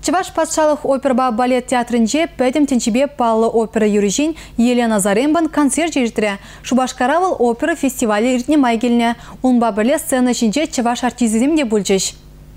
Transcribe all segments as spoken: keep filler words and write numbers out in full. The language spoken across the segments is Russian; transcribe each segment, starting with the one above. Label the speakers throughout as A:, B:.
A: Чуваш патшалық оперба балет театрынже пәдім тенчебе паллы опера юрижин Елена Зарембан концерт жертірі. Шубашкаравыл опера фестивалі иртне май келіне. Унба бірле сцена жинже чуваш артизизм де бүлчеш.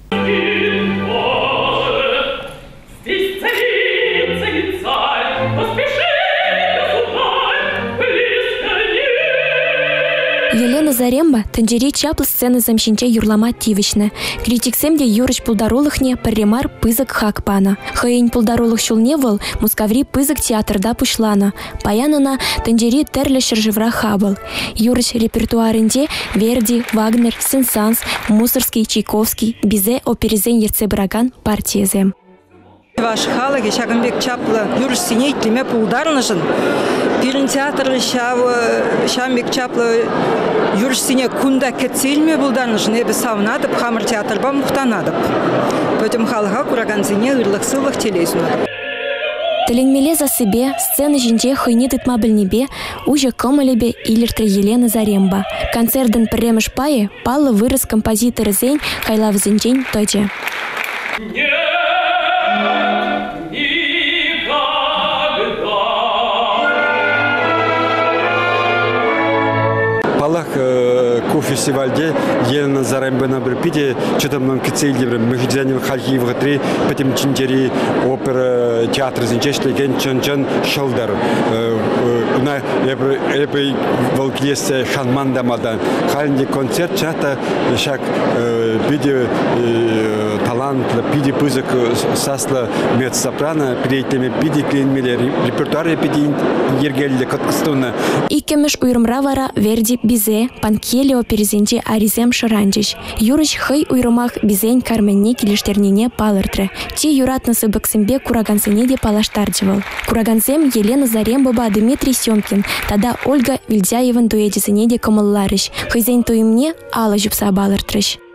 B: Елена Заремба тенджери чаплы сцены замщинче юрлама тивичны. Критиксемде юрыч пулдарулыхне парремар пызык хакпана. Хайын пулдарулых шулне выл, мускаври пызык театрда пушлана. Паянына тенджери терле шержевра хабыл. Юрыч репертуарынде Верди, Вагнер, Сен-Санс, Мусорский, Чайковский, Бизе оперезен ерцебраган партиезем.
C: Ваш халыги шагынбек чаплы юрыш синейтлеме пулдарнышын. Пирин театры шамбек чаплы юрыш сине кунда кетсельме пулдарнышын. Эбі савнадып, хамыр театрба мухтанадып. Пөтім халыға кураганзине ырлық сылық телезінадып.
B: Теленмеле за себе сцены жинже хойни тытма білнебе, уже комалебе илертре Елена Заремба. Концертын премеш пае палы вырос композиторы зень хайлав зенчень тойче.
D: Палах ку фестивальде Елена Заремба на Брюпите, что-то нам кицельде, мы ходили в Харькове в три, потом чинчери опера театр зинчешли ген чон-чон шелдер. На эпой волклесе Ханманда мадан. Хальни концерт чата шаг биде талант, биде пузык сасла мецсопрано, перейтеме биде клинмеле репертуаре биде ергелде каткстуна.
B: Икемеш уйрымравара Верди Бизе, Панкелио перезенче Аризем Шаранчич. Юрыч хый уйрымах Бизень Карменне килештернине палыртры. Те юратнысы баксымбе курагансыне де палаштардывал. Курагансем Елена Заремба Дмитрий Семкин, тада Ольга Вильдяеван дуэдисыне де комылларыш. Хызень туимне ала жупса балыртрыш.